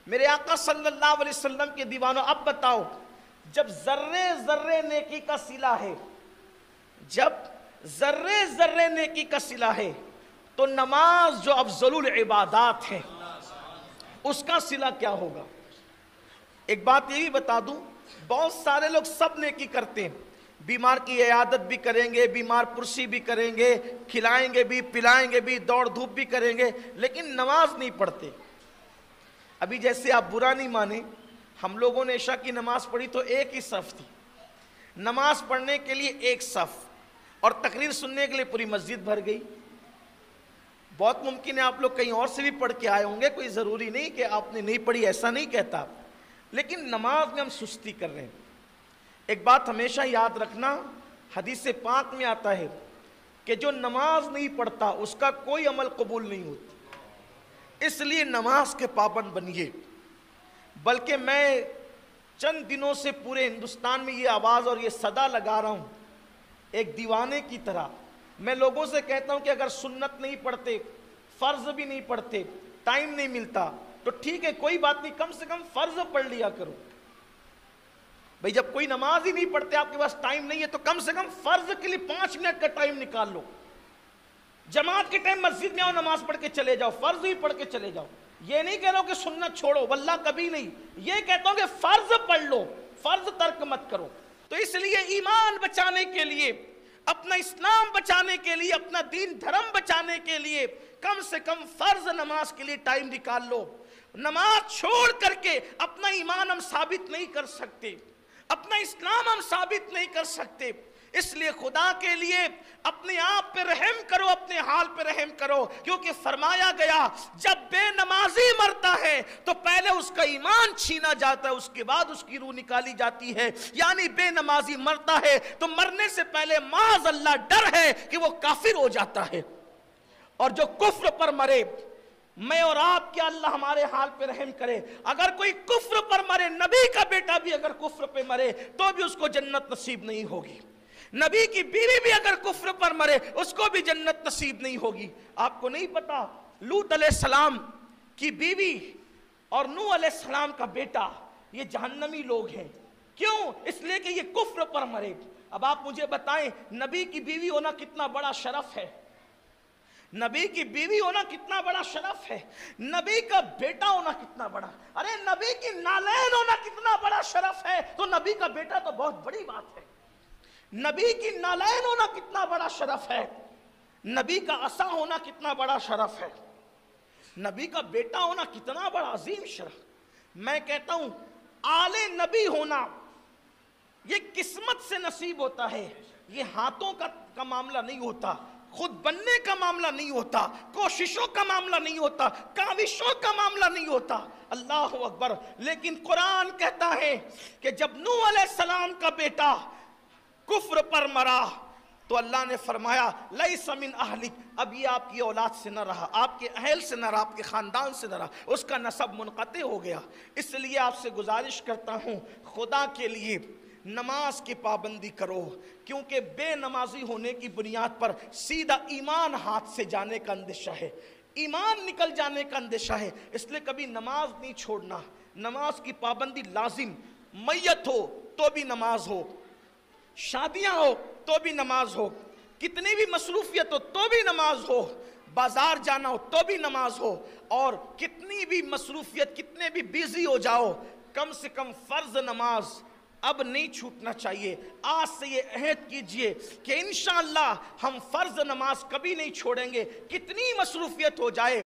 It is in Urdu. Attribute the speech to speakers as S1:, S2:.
S1: میرے آقا صلی اللہ علیہ وسلم کے دیوانوں، اب بتاؤ، جب ذرے ذرے نیکی کا صلہ ہے، جب ذرے ذرے نیکی کا صلہ ہے، تو نماز جو افضل العبادات ہے اس کا صلہ کیا ہوگا؟ ایک بات یہ بھی بتا دوں، بہت سارے لوگ سب نیکی کرتے ہیں، بیمار کی عیادت بھی کریں گے، بیمار پرسی بھی کریں گے، کھلائیں گے بھی، پلائیں گے بھی، دوڑ دھوپ بھی کریں گے، لیکن نماز نہیں پڑھتے۔ ابھی جیسے آپ برا نہیں مانیں، ہم لوگوں نے عشاء کی نماز پڑھی تو ایک ہی صف تھی، نماز پڑھنے کے لیے ایک صف، اور تقریر سننے کے لیے پوری مسجد بھر گئی۔ بہت ممکن ہے آپ لوگ کہیں اور سے بھی پڑھ کے آئے ہوں گے، کوئی ضروری نہیں کہ آپ نے نہیں پڑھی، ایسا نہیں کہتا، لیکن نماز میں ہم سستی کر رہے ہیں۔ ایک بات ہمیشہ یاد رکھنا، حدیث پاک میں آتا ہے کہ جو نماز نہیں پڑھتا اس کا کوئی عمل قبول نہیں ہوتا، اس لیے نماز کے پابند بنیے۔ بلکہ میں چند دنوں سے پورے ہندوستان میں یہ آواز اور یہ صدا لگا رہا ہوں، ایک دیوانے کی طرح میں لوگوں سے کہتا ہوں کہ اگر سنت نہیں پڑھتے، فرض بھی نہیں پڑھتے، ٹائم نہیں ملتا تو ٹھیک ہے، کوئی بات نہیں، کم سے کم فرض پڑھ لیا کرو۔ بھئی جب کوئی نماز ہی نہیں پڑھتے، آپ کے پاس ٹائم نہیں ہے، تو کم سے کم فرض کے لیے 5 منٹ کا ٹائم نکال لو۔ جماعت کے ٹائم مسجد میں آؤ، نماز پڑھ کے چلے جاؤ، فرض ہی پڑھ کے چلے جاؤ۔ یہ نہیں کہہ رہا ہوں کہ سنت چھوڑو، واللہ کبھی نہیں، یہ کہتا ہوں کہ فرض پڑھ لو، فرض ترک مت کرو۔ تو اس لیے ایمان بچانے کے لیے، اپنا اسلام بچانے کے لیے، اپنا دین دھرم بچانے کے لیے کم سے کم فرض نماز کے لیے ٹائم نکال لو۔ نماز چھوڑ کر کے اپنا ایمان ہم ثابت نہیں کر سکتے، اپنا اسلام ہم ثابت نہیں کر سکتے۔ اس لیے خدا کے لیے اپنے آپ پہ رحم کرو، اپنے حال پہ رحم کرو، کیونکہ فرمایا گیا جب بے نمازی مرتا ہے تو پہلے اس کا ایمان چھینا جاتا ہے، اس کے بعد اس کی روح نکالی جاتی ہے۔ یعنی بے نمازی مرتا ہے تو مرنے سے پہلے معاذ اللہ ڈر ہے کہ وہ کافر ہو جاتا ہے، اور جو کفر پر مرے، میں اور آپ کیا اللہ ہمارے حال پہ رحم کرے، اگر کوئی کفر پر مرے، نبی کا بیٹا بھی اگر کفر پہ مرے تو بھی اس کو جنت نصیب نہیں ہوگی، نبی کی بیوی بھی اگر کفر پر مرے اس کو بھی جنت نصیب نہیں ہوگی۔ آپ کو نہیں پتا لوط علیہ السلام کی بیوی اور نوح علیہ السلام کا بیٹا یہ جہنمی لوگ ہیں، کیوں؟ اس لیے کہ یہ کفر پر مرے۔ اب آپ مجھے بتائیں، نبی کی بیوی ہونا کتنا بڑا شرف ہے، نبی کی بیوی ہونا کتنا بڑا شرف ہے، نبی کا بیٹا ہونا کتنا بڑا، ارے نبی کی نالین ہونا کتنا بڑا شرف ہے، تو نبی کا بیٹا تو بہت بڑی بات ہے۔ نبی کی نالین ہونا کتنا بڑا شرف ہے، نبی کا عصا ہونا کتنا بڑا شرف ہے، نبی کا بیٹا ہونا کتنا بڑا عظیم شرف۔ میں کہتا ہوں آل نبی ہونا یہ قسمت سے نصیب ہوتا ہے، یہ ہاتھوں کا معاملہ نہیں ہوتا، خود بننے کا معاملہ نہیں ہوتا، کوششوں کا معاملہ نہیں ہوتا، کاوشوں کا معاملہ نہیں ہوتا۔ اللہ اکبر۔ لیکن قرآن کہتا ہے کہ جب نوح علیہ السلام کا بیٹا کفر پر مرا تو اللہ نے فرمایا لیس من اہلک، اب یہ آپ کی اولاد سے نہ رہا، آپ کے اہل سے نہ رہا، آپ کے خاندان سے نہ رہا، اس کا نسب منقطع ہو گیا۔ اس لیے آپ سے گزارش کرتا ہوں، خدا کے لیے نماز کی پابندی کرو، کیونکہ بے نمازی ہونے کی بنیاد پر سیدھا ایمان ہاتھ سے جانے کا اندیشہ ہے، ایمان نکل جانے کا اندیشہ ہے۔ اس لیے کبھی نماز نہیں چھوڑنا، نماز کی پابندی لازم، میت ہو تو بھی نماز ہو، شادیاں ہو تو بھی نماز ہو، کتنی بھی مصروفیت ہو تو بھی نماز ہو، بازار جانا ہو تو بھی نماز ہو، اور کتنی بھی مصروفیت، کتنے بھی بیزی ہو جاؤ، کم سے کم فرض نماز اب نہیں چھوٹنا چاہیے۔ آج سے یہ عہد کیجئے کہ انشاءاللہ ہم فرض نماز کبھی نہیں چھوڑیں گے، کتنی مصروفیت ہو جائے۔